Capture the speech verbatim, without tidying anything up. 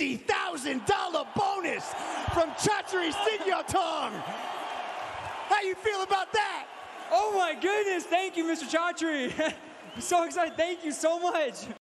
fifty thousand dollar bonus from Chatri Sigyotong. How you feel about that? Oh my goodness, thank you, Mister Chatri. I'm so excited, thank you so much.